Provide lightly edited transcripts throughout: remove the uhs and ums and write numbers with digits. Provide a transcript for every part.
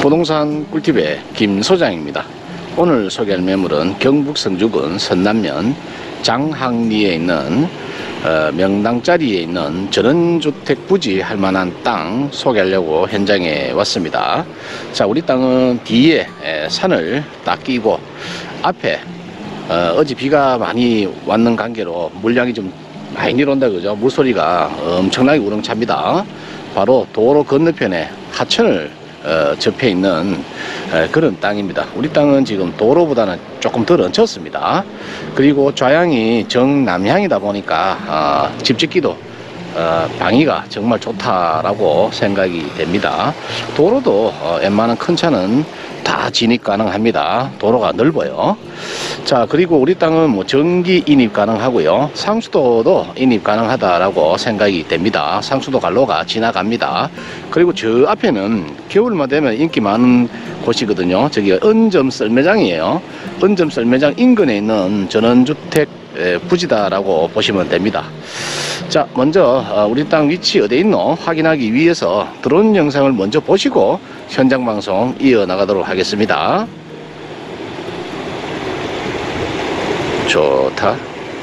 부동산 꿀팁의 김 소장입니다. 오늘 소개할 매물은 경북 성주군 선남면 장항리에 있는 명당자리에 있는 전원주택 부지 할 만한 땅 소개하려고 현장에 왔습니다. 자, 우리 땅은 뒤에 산을 딱 끼고 앞에 어제 비가 많이 왔는 관계로 물량이 좀 많이 내려온다 그죠? 물소리가 엄청나게 우렁찹니다. 바로 도로 건너편에 하천을 접해 있는 그런 땅입니다. 우리 땅은 지금 도로보다는 조금 덜 얹혔습니다. 그리고 좌향이 정남향이다 보니까 집 짓기도 방위가 정말 좋다라고 생각이 됩니다. 도로도 웬만한 큰 차는 다 진입 가능합니다. 도로가 넓어요. 자, 그리고 우리 땅은 뭐 전기 인입 가능하고요. 상수도도 인입 가능하다라고 생각이 됩니다. 상수도 갈로가 지나갑니다. 그리고 저 앞에는 겨울만 되면 인기 많은 곳이거든요. 저기 은점 썰매장이에요. 은점 썰매장 인근에 있는 전원주택 부지다라고 보시면 됩니다. 자, 먼저 우리 땅 위치 어디에 있노 확인하기 위해서 드론 영상을 먼저 보시고 현장 방송 이어나가도록 하겠습니다. 좋다.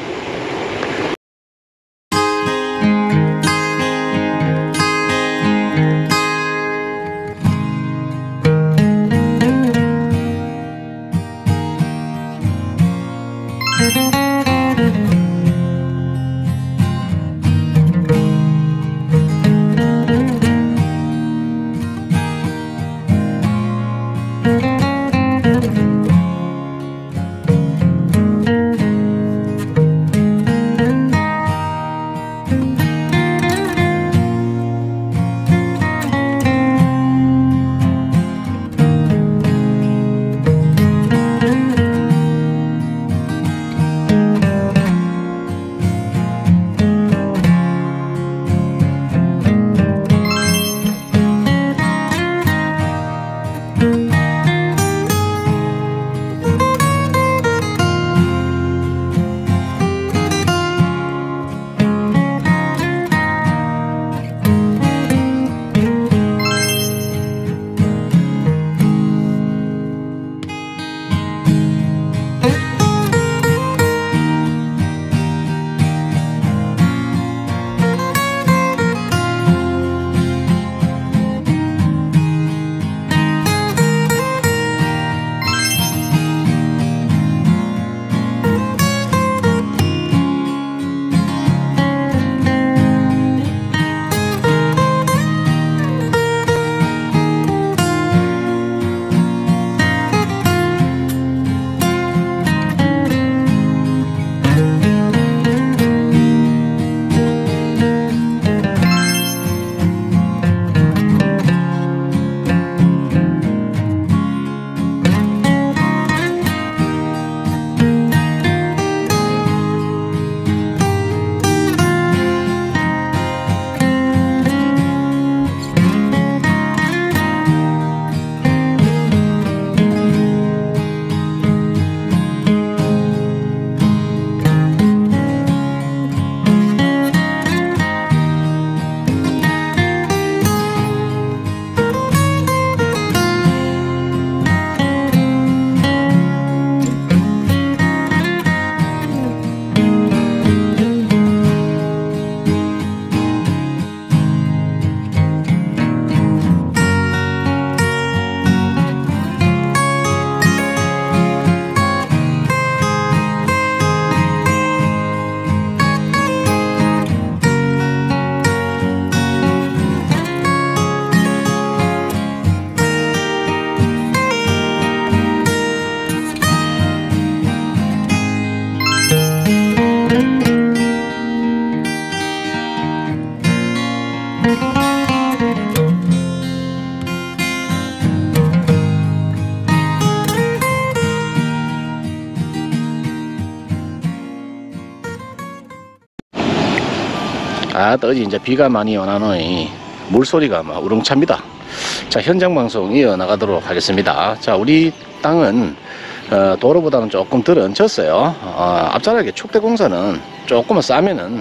어제 이제 비가 많이 오나노니 물소리가 막 우렁찹니다. 자, 현장 방송 이어나가도록 하겠습니다. 자, 우리 땅은 도로보다는 조금 덜 얹혔어요. 앞자락에 축대공사는 조금만 싸면은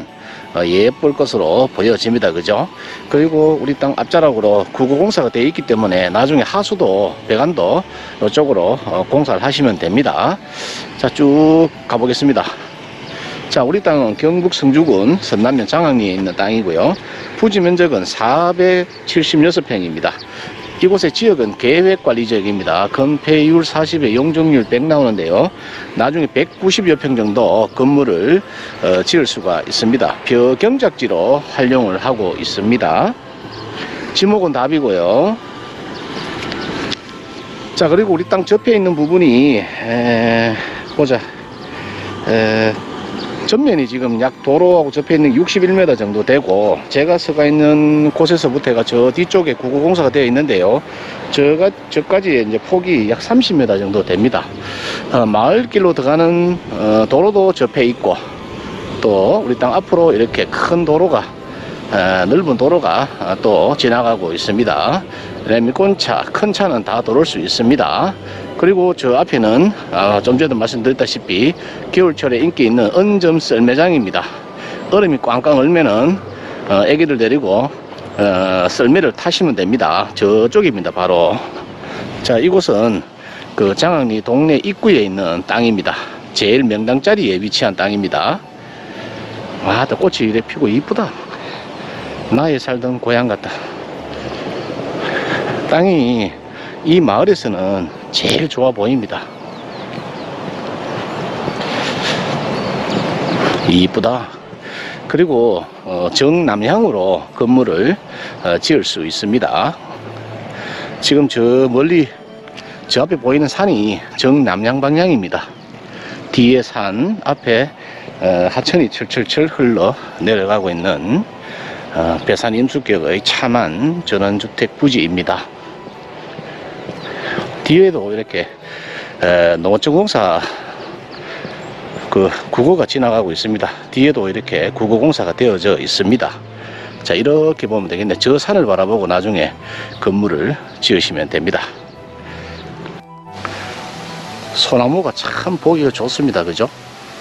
예쁠 것으로 보여집니다. 그죠? 그리고 우리 땅 앞자락으로 구구공사가 되어 있기 때문에 나중에 하수도 배관도 이쪽으로 공사를 하시면 됩니다. 자, 쭉 가보겠습니다. 자, 우리 땅은 경북 성주군 선남면 장항리에 있는 땅이고요. 부지 면적은 476평입니다. 이곳의 지역은 계획관리지역입니다. 건폐율 40에 용적률 100 나오는데요. 나중에 190여 평 정도 건물을 지을 수가 있습니다. 벼경작지로 활용을 하고 있습니다. 지목은 답이고요. 자, 그리고 우리 땅 접해 있는 부분이 보자. 전면이 지금 약 도로하고 접해 있는 61m 정도 되고, 제가 서가 있는 곳에서부터가 저 뒤쪽에 구구공사가 되어 있는데요. 저까지 이제 폭이 약 30m 정도 됩니다. 마을길로 들어가는 도로도 접해 있고, 또 우리 땅 앞으로 이렇게 큰 도로가 넓은 도로가 또 지나가고 있습니다. 미콘차, 큰 차는 다 들어올 수 있습니다. 그리고 저 앞에는 좀 전에도 말씀드렸다시피 겨울철에 인기 있는 은점 썰매장입니다. 얼음이 꽝꽝 얼면은 애기들 데리고 썰매를 타시면 됩니다. 저쪽입니다, 바로. 자, 이곳은 그 장항리 동네 입구에 있는 땅입니다. 제일 명당 자리에 위치한 땅입니다. 와, 또 꽃이 이래 피고 이쁘다. 나의 살던 고향 같다. 땅이 이 마을에서는 제일 좋아 보입니다. 이쁘다. 그리고 정남향으로 건물을 지을 수 있습니다. 지금 저 멀리 저 앞에 보이는 산이 정남향 방향입니다. 뒤에 산 앞에 하천이 철철철 흘러 내려가고 있는 배산 임수격의 참한 전원주택 부지입니다. 뒤에도 이렇게 농어촌공사 그 구고가 지나가고 있습니다. 뒤에도 이렇게 구고공사가 되어져 있습니다. 자, 이렇게 보면 되겠네. 저 산을 바라보고 나중에 건물을 지으시면 됩니다. 소나무가 참 보기가 좋습니다. 그죠?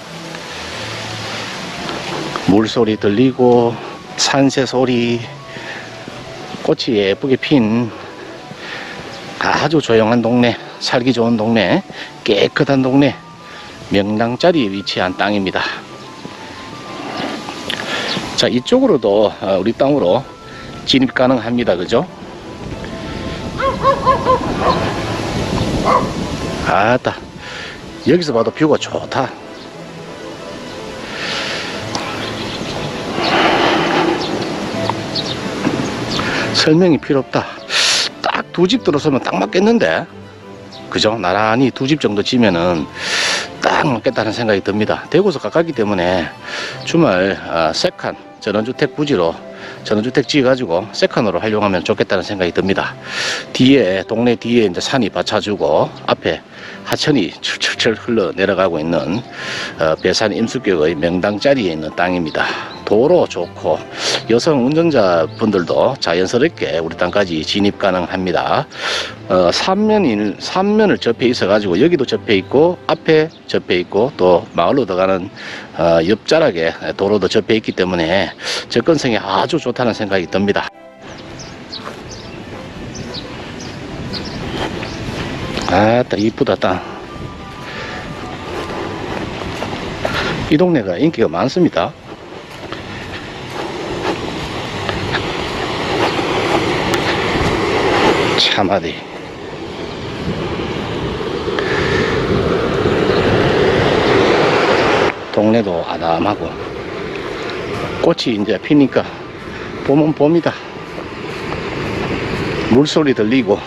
물소리 들리고 산새 소리, 꽃이 예쁘게 핀 아주 조용한 동네, 살기 좋은 동네, 깨끗한 동네, 명당자리에 위치한 땅입니다. 자, 이쪽으로도 우리 땅으로 진입 가능합니다. 그죠? 아따, 여기서 봐도 뷰가 좋다. 설명이 필요 없다. 딱 두 집 들어서면 딱 맞겠는데, 그죠? 나란히 두 집 정도 지면은 딱 맞겠다는 생각이 듭니다. 대구에서 가깝기 때문에 주말 세칸 전원주택 부지로 전원주택 지어가지고 세칸으로 활용하면 좋겠다는 생각이 듭니다. 뒤에 동네 뒤에 이제 산이 받쳐주고 앞에 하천이 철철철 흘러 내려가고 있는 배산 임수격의 명당자리에 있는 땅입니다. 도로 좋고 여성 운전자분들도 자연스럽게 우리 땅까지 진입 가능합니다. 3면을 접해 있어 가지고 여기도 접해 있고 앞에 접해 있고 또 마을로 들어가는 옆자락에 도로도 접해 있기 때문에 접근성이 아주 좋다는 생각이 듭니다. 아따, 이쁘다 땅. 이 동네가 인기가 많습니다. 참하디. 동네도 아담하고 꽃이 이제 피니까 봄은 봄이다. 물소리 들리고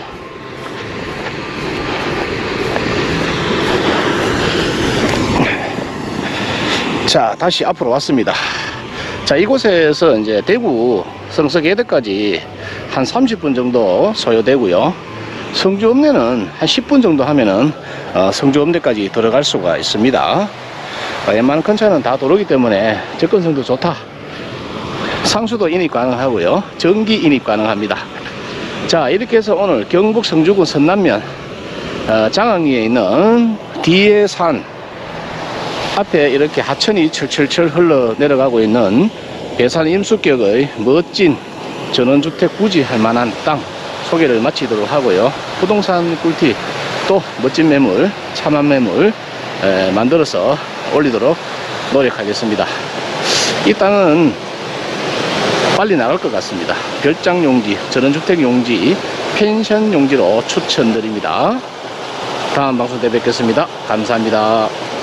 자, 다시 앞으로 왔습니다. 자, 이곳에서 이제 대구 성서계대까지 한 30분 정도 소요되고요. 성주읍내는 한 10분 정도 하면은 성주읍내까지 들어갈 수가 있습니다. 웬만한 큰 차는 다 도로기 때문에 접근성도 좋다. 상수도 인입 가능하고요. 전기 인입 가능합니다. 자, 이렇게 해서 오늘 경북 성주군 선남면 장항리에 있는 뒤에 산 앞에 이렇게 하천이 철철철 흘러 내려가고 있는 괴산 임수격의 멋진 전원주택 부지할 만한 땅 소개를 마치도록 하고요. 부동산 꿀팁 또 멋진 매물, 참한 매물 만들어서 올리도록 노력하겠습니다. 이 땅은 빨리 나갈 것 같습니다. 별장 용지, 전원주택 용지, 펜션 용지로 추천드립니다. 다음 방송 때 뵙겠습니다. 감사합니다.